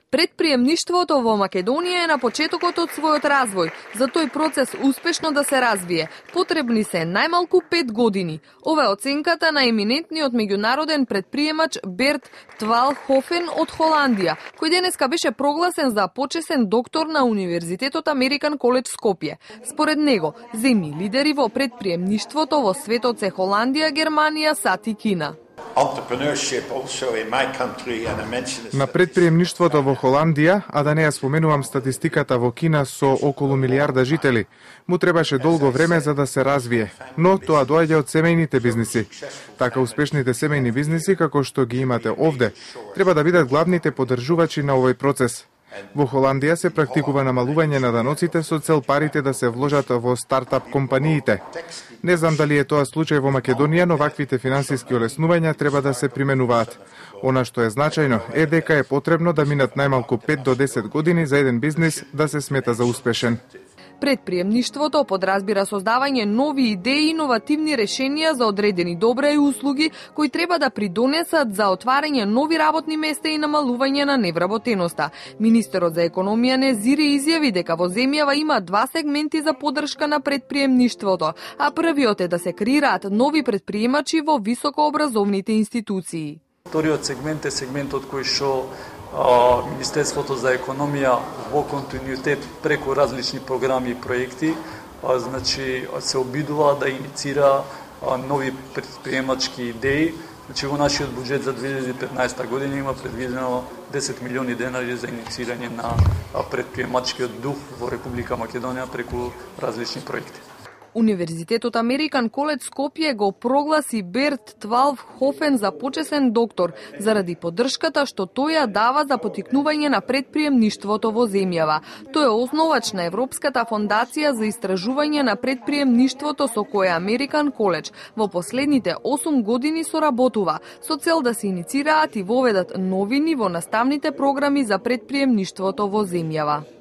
Предприемништвото во Македонија е на почетокот од својот развој. За тој процес успешно да се развие, потребни се најмалку 5 години. Ова е оценката на еминентниот меѓународен предприемач Берт Твалхофен од Холандија, кој денеска беше прогласен за почесен доктор на Универзитетот Американ Коледж Скопје. Според него, земји лидери во предприемништвото во светот се Холандија, Германија, САД и Кина. На предприемништвото во Холандија, а да не ја споменувам статистиката во Кина со околу милиарда жители, му требаше долго време за да се развие, но тоа доаѓа од семејните бизниси. Така успешните семејни бизниси, како што ги имате овде, треба да бидат главните поддржувачи на овој процес. Во Холандија се практикува намалување на даноците со цел парите да се вложат во стартап компаниите. Не знам дали е тоа случај во Македонија, но ваквите финансиски олеснувања треба да се применуваат. Она што е значајно е дека е потребно да минат најмалку 5 до 10 години за еден бизнис да се смета за успешен. Предприемништвото подразбира создавање нови идеи и иновативни решенија за одредени добра и услуги кои треба да придонесат за отварање нови работни места и намалување на невработеноста. Министерот за економија Незири изјави дека во земјава има два сегменти за поддршка на предприемништвото, а првиот е да се креираат нови предприемачи во високообразовните институции. Вториот сегмент е сегментот кој што Министерството за економија во континуитет преку различни програми и проекти се обидува да иницира нови предприемачки идеи. Во нашиот буџет за 2015 година има предвидено 10 милиони денари за иницирање на предприемачкиот дух во Република Македонија преку различни проекти. Универзитетот Американ Коледж Скопје го прогласи Берт Твалхофен за почесен доктор заради поддршката што тој ја дава за поттикнување на предприемништвото во земјава. Тој е основач на Европската фондација за истражување на предприемништвото со која Американ Коледж во последните 8 години соработува со цел да се иницираат и воведат новини во наставните програми за предприемништвото во земјава.